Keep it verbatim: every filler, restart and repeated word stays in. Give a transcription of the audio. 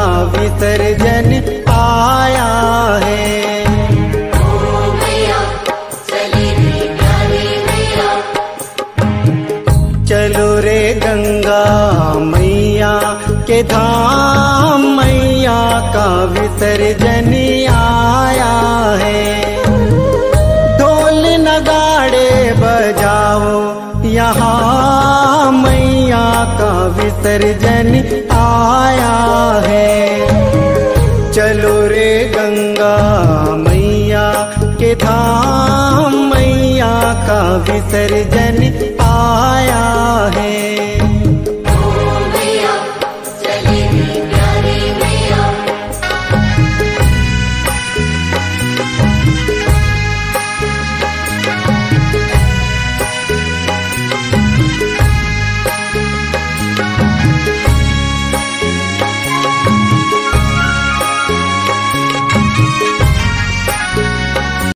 विसर्जन आया है। चलो रे गंगा मैया के धाम, मैया का विसर्जन आया है। ढोल नगाड़े बजाओ यहाँ, मैया का विसर्जन आया है। चलो रे गंगा मैया के धाम, मैया का विसर्जन आया है।